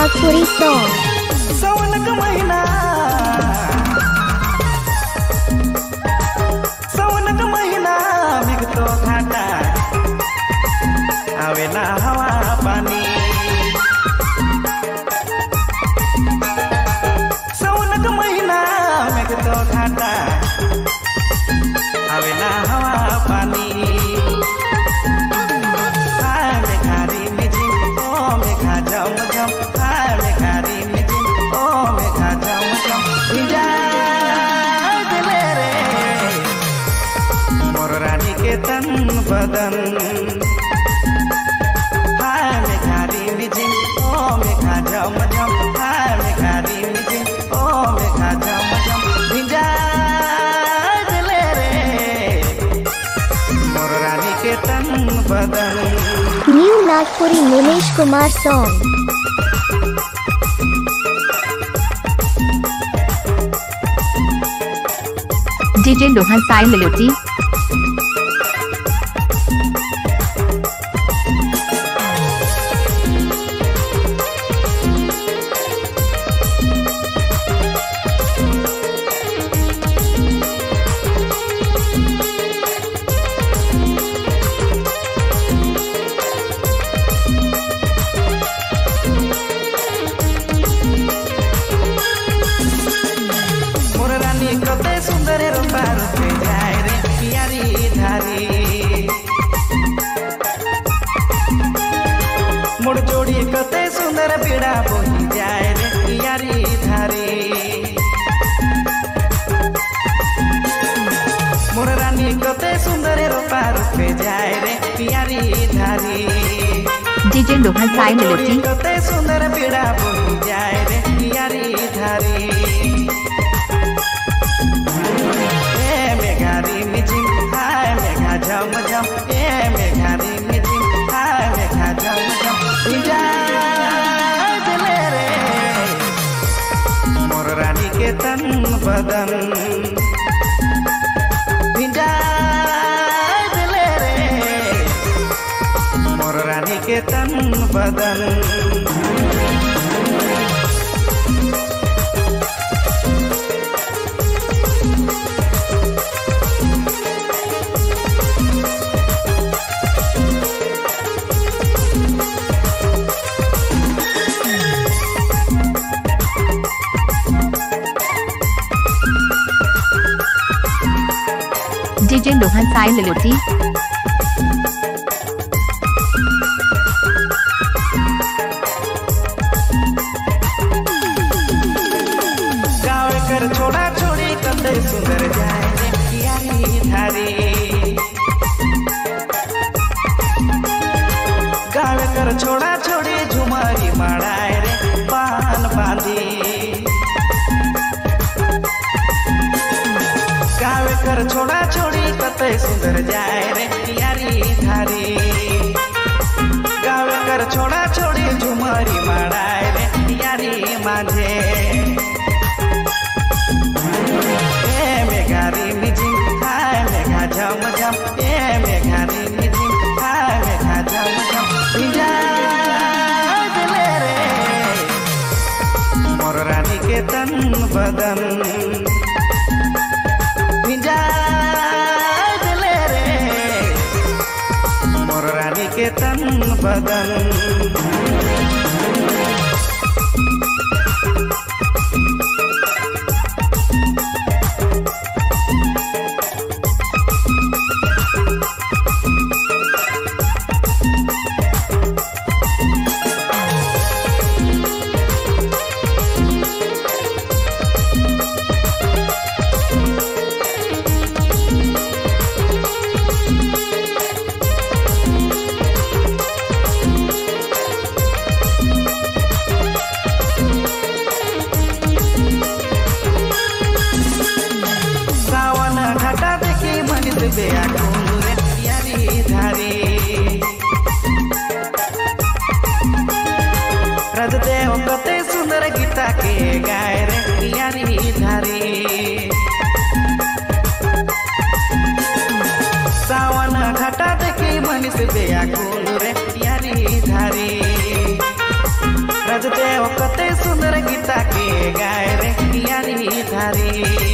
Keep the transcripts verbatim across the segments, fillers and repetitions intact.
Nagpuri song. सावन का महीना सावन का महीना मिग तो घाटा आवे ना हवा पानी सावन का महीना मिग तो घाटा आवे ना हवा पानी हाय मेघारी मिजिम ओ मेघा जम जम हाय मेघारी मिजिम ओ मेघा जम जम भिजा दिले रे मोर रानी के तन बदन हाय मेघारी मिजिम ओ मेघा जम जम हाय मेघारी मिजिम ओ मेघा जम जम भिजा दिले रे मोर रानी के तन बदन। New Nagpuri Nilesh Kumar song. D J Lohan Sai Melody. मोर रानी कते सुंदर रूपा रूपे जाए रे पियारी धारी मोर जोड़ी कते सुंदर पीड़ा बोही जाए रे पियारी धारी मोर रानी कते सुंदर रूपा रूपे जाए रे पियारी धारी D J Lohan Sai Melody. कते सुंदर पीड़ा बोही जाए रे पियारी धारी ए मेघारी मिजिम हाय मेघा जम जम ए मेघारी मिजिम हाय मेघा जम जम भिजा दिले रे मोर रानी के तन बदन भिजा दिले रे मोर रानी के तन बदन। D J Lohan Sai Melody. गाँव कर छोड़ा छोड़ी कते सुंदर जाए रे पियारी धारी गाँव कर छोड़ा छोड़ी झुमारी माड़ाए रे पान बांधी गाँव कर छोड़ा छोड़ी कते सुंदर जाए रे पियारी धारी गाँव कर छोड़ा छोड़ी झुमारी माड़ाए रे पियारी माझे ए मेघारी मिजिम हाय मेघा जम जम ए मेघारी मिजिम हाय मेघा जम जम भिजा दिले रे मोर रानी के तन बदन भिजा दिले रे मोर रानी के तन बदन। सावन घाटा देखी मनित बेया कुंदू रे पियारी धारी रजदेव कते सुंदर गीता के गाय रे पियारी धारी सावन घाटा देखी मनित बेया कुंदू रे पियारी धारी ब्रज देव कते सुंदर गीता के गाय रे यारी धारी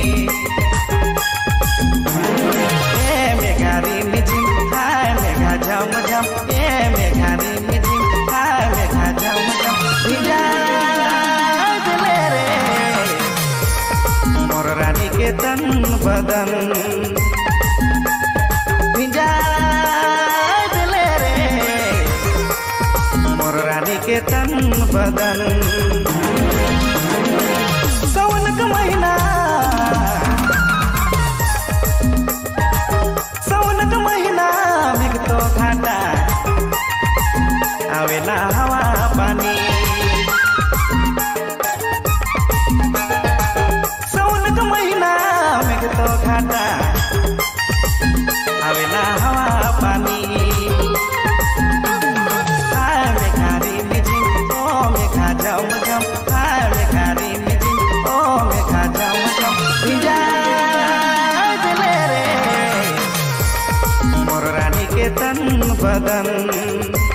ए मेघारी मिजिम हाय मेघा झम झम ए मेघारी मिजिम हाय मेघा झम झम भिजा दिले रे मोर रानी के तन बदन भिजा दिले रे मोर रानी के तन बदन सावन का महीना सावन का महीना मेघ तो घाटा आवेला हवा पानी सावन का महीना मेघ तो घाटा आवेला हवा पानी हाय मेघारी मिजिम ओ मेघा झम झम हाय मेघारी मिजिम ओ मेघा झम झम भिजा दिले रे मोर रानी के तन बदन